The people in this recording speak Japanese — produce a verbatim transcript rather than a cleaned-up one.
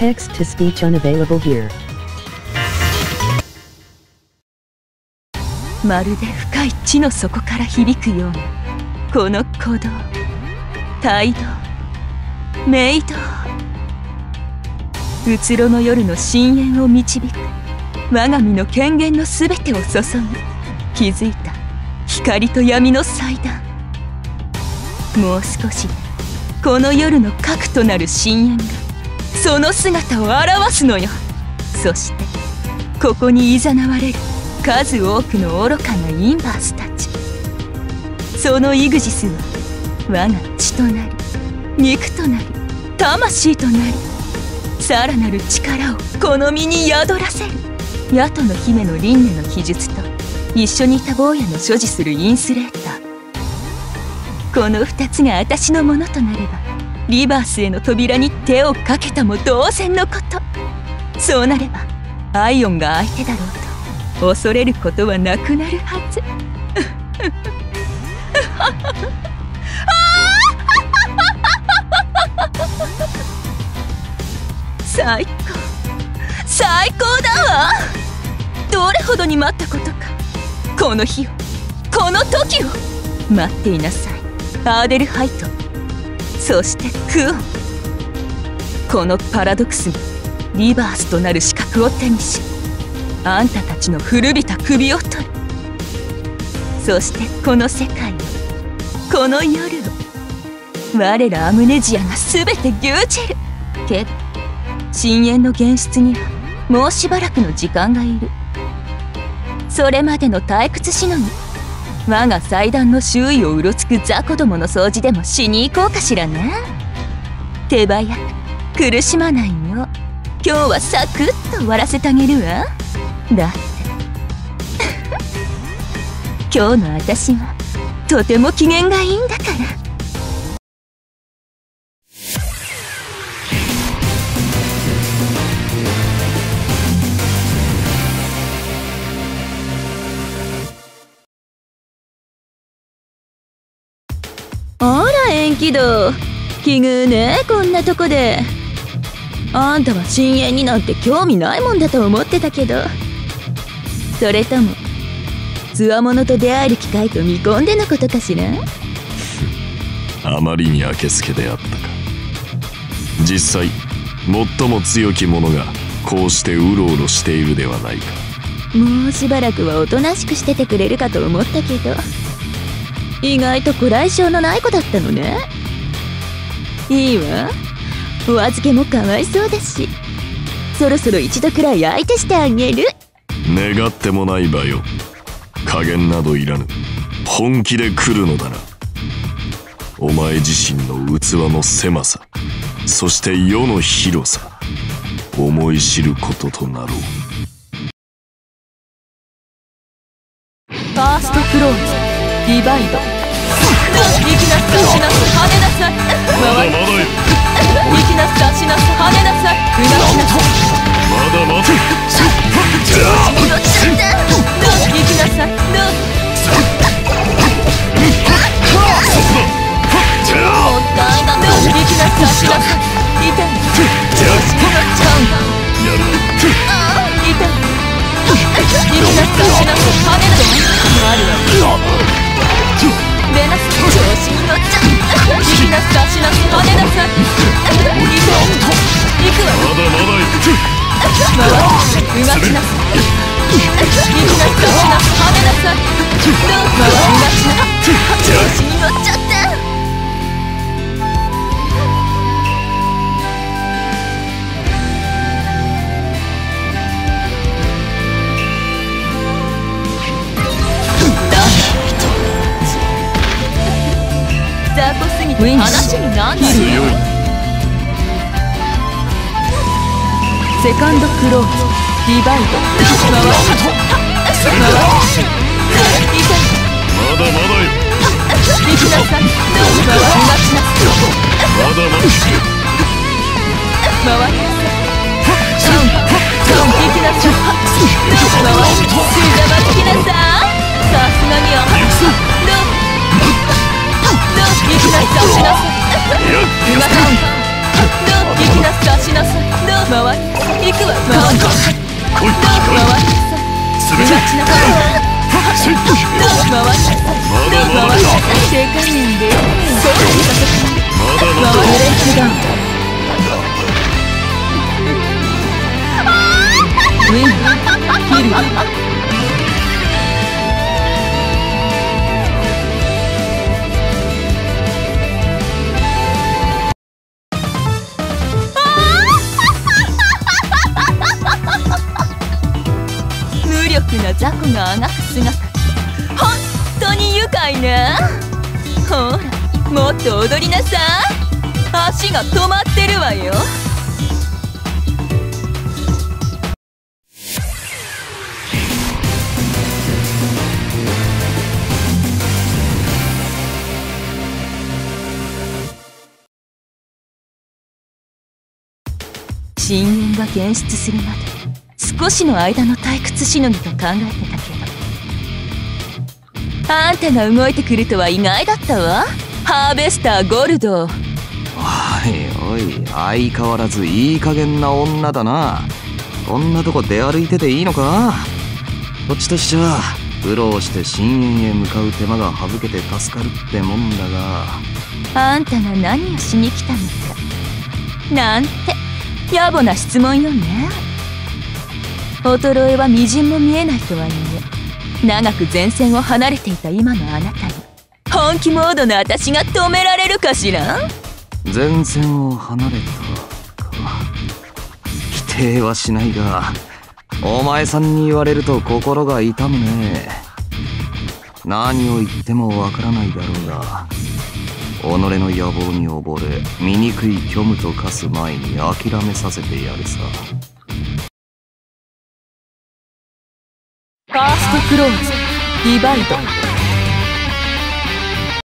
Text to speech unavailable here. まるで深い地の底から響くようなこの鼓動、帯同、明動、うつろの夜の深淵を導く我が身の権限のすべてを注ぐ気づいた光と闇の祭壇。もう少しでこの夜の核となる深淵がその姿を現すのよ。そしてここに誘われる数多くの愚かなインバースたち。そのイグジスは我が血となり肉となり魂となり、さらなる力をこの身に宿らせる。ヤトの姫の輪廻の秘術と一緒にいた坊やの所持するインスレーター、この二つが私のものとなればリバースへの扉に手をかけたも同然のこと。そうなればアイオンが相手だろうと恐れることはなくなるはず。最高最高だわ。どれほどに待ったことか。この日をこの時を待っていなさいアーデルハイト、そしてクオン。このパラドクスがリバースとなる資格を手にし、あんたたちの古びた首を取る。そしてこの世界を、この夜を我らアムネジアが全て牛耳る。けど深淵の現出にはもうしばらくの時間がいる。それまでの退屈しのぎ、我が祭壇の周囲をうろつく雑魚どもの掃除でもしに行こうかしらね。手早く苦しまないよう今日はサクッと終わらせてあげるわ。だって今日の私はとても機嫌がいいんだから。あら縁起道、奇遇ねこんなとこで。あんたは深淵になんて興味ないもんだと思ってたけど、それともつわものと出会える機会と見込んでのことかしら。 あまりに明けすけであったか。実際最も強き者がこうしてうろうろしているではないか。 もうしばらくはおとなしくしててくれるかと思ったけど、意外とご来性のない子だったのね。いいわ、お預けもかわいそうだし、そろそろ一度くらい相手してあげる。 願ってもないばよ。加減などいらぬ。本気で来るのだな。お前自身の器の狭さ、そして世の広さ、思い知ることとなろう。 ファーストフローズディバイド。行きなさい、しなさい、跳ねなさい。回り。行きなさい、しなさい、跳ねなさい。うなしなさい。 まだまだ。 行きなさい。もったいな。行きなさい、しなさい。痛い。調子に乗っちゃう。痛い。行きなさい、しなさい、跳ねなさい。あるわ。レナス調子に乗っちゃう。行きなさい、しなさい、跳ねなさい。痛い。行くわ。 まだまだ行く。 回ってうがちなさい。行きなさい、しなさい、跳ねなさい。回ってうがちなさい。調子に乗っちゃって。雑魚すぎて話になんない。 強い。 セカンドクローズディバイド。回し回し痛い。 まだまだよ。 行きなさい。回しがちな。 まだまだ。 回りなさい。行きなさい。回しすざまつきなさい。さすがに甘い。行きなさい、しなさい。うまさん。行きなさい、しなさい。 きなさしなさい。どう回り行くわ。回りなさい。 来いどう回りなさい。 全てうがちなさい。どう回りなさい。どう回りなさい。正解なんでそうにさせてまだまだ回れ違う。ウィンキル無力な雑魚があがく姿、本当に愉快ね。ほらもっと踊りなさい。足が止まってるわよ。深淵が現出するまで少しの間の退屈しのぎと考えてたけど、あんたが動いてくるとは意外だったわ。ハーベスターゴルド。 おいおい、相変わらずいい加減な女だな。こんなとこ出歩いてていいのか。こっちとしちゃ苦労して深淵へ向かう手間が省けて助かるってもんだが。 あんたが何をしに来たのかなんて野暮な質問よね。衰えはみじんも見えないとはいえ、長く前線を離れていた今のあなたに本気モードの私が止められるかしら。 前線を離れたか。否定はしないが、お前さんに言われると心が痛むね。何を言ってもわからないだろうが、己の野望に溺れ醜い虚無と化す前に諦めさせてやるさ。 ファーストクローズディバイド。